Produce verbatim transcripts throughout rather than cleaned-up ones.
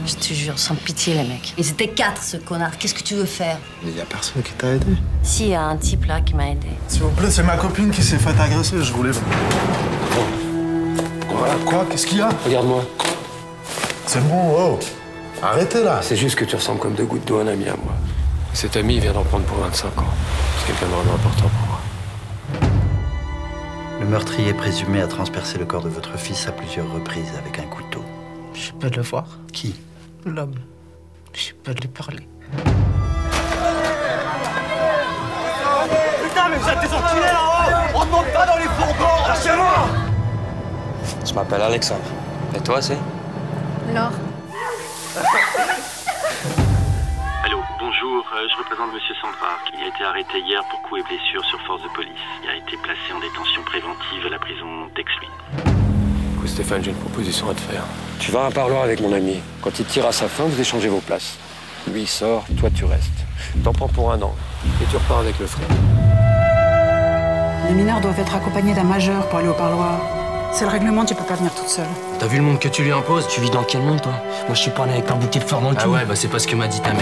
Je te jure, sans pitié, les mecs. Ils étaient quatre, ce connard. Qu'est-ce que tu veux faire? Mais y a personne qui t'a aidé. Si, il y a un type là qui m'a aidé. S'il vous plaît, c'est ma copine qui s'est faite agresser. Je voulais. Voilà, quoi? Qu'est-ce qu'il y a? Regarde-moi. C'est bon, oh. Arrêtez là. C'est juste que tu ressembles comme deux gouttes d'eau à un ami à moi. Cet ami, il vient d'en prendre pour vingt-cinq ans. C'est quelqu'un de vraiment important pour moi. Le meurtrier présumé a transpercé le corps de votre fils à plusieurs reprises avec un couteau. Je peux le voir. Qui? L'homme. Je peux lui parler. Putain, mais vous êtes des enculés là-haut! On ne monte pas dans les fourgons! Lâchez-moi! Je m'appelle Alexandre. Et toi, c'est? Laure. Allô, bonjour, euh, je représente Monsieur Sandra, qui a été arrêté hier pour coups et blessures sur force de police. Il a été placé en détention préventive à la prison d'Exlin. Écoute Stéphane, j'ai une proposition à te faire. Tu vas à un parloir avec mon ami. Quand il tire à sa fin, vous échangez vos places. Lui il sort, toi tu restes. T'en prends pour un an. Et tu repars avec le fric. Les mineurs doivent être accompagnés d'un majeur pour aller au parloir. C'est le règlement, tu peux pas venir toute seule. T'as vu le monde que tu lui imposes? Tu vis dans quel monde, toi? Moi, je suis pas né avec un bouquet de fleurs dans le cul. Ah ouais, bah c'est pas ce que m'a dit ta mère.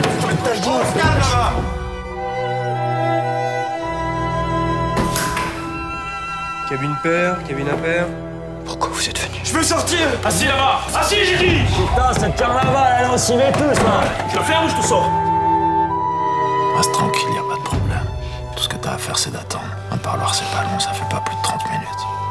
Cabine paire, cabine impaire. Pourquoi vous êtes venus? Je veux sortir! Assis là-bas! Assis, j'ai dit! Putain, cette carnaval, allez, on s'y met tous, là! Je le ferme ou je te sors? Reste tranquille, y a pas de problème. Tout ce que t'as à faire, c'est d'attendre. Un parloir, c'est pas long, ça fait pas plus de trente minutes.